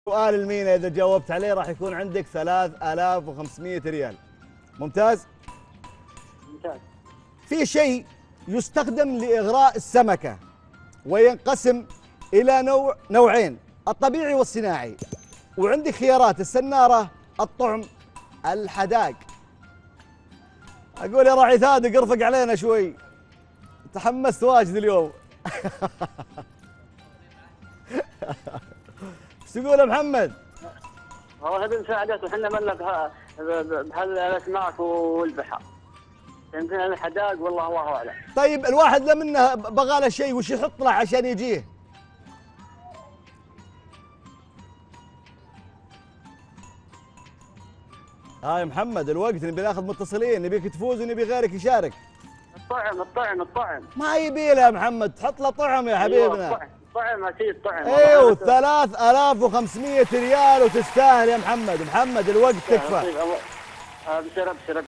سؤال المينا إذا جاوبت عليه راح يكون عندك 3500 ريال. ممتاز؟ ممتاز. في شيء يستخدم لإغراء السمكة وينقسم إلى نوعين، الطبيعي والصناعي، وعندك خيارات: السنارة، الطعم، الحداق. أقول يا راعي ثادق ارفق علينا شوي، تحمست واجد اليوم. ايش تقول يا محمد؟ والله نبي مساعدات وحنا ملك بهالاسماك والبحر. يمكن الحداق والله الله اعلم. طيب الواحد لمنا بغى له شيء وش يحط له عشان يجيه؟ يا محمد الوقت نبي ناخذ متصلين، نبيك تفوز ونبي غيرك يشارك. الطعم. ما يبي له يا محمد، تحط له طعم يا حبيبنا. أيوة الطعم اكيد طعم. ايوه 3500 ريال وتستاهل يا محمد. محمد الوقت تكفى. ابشر.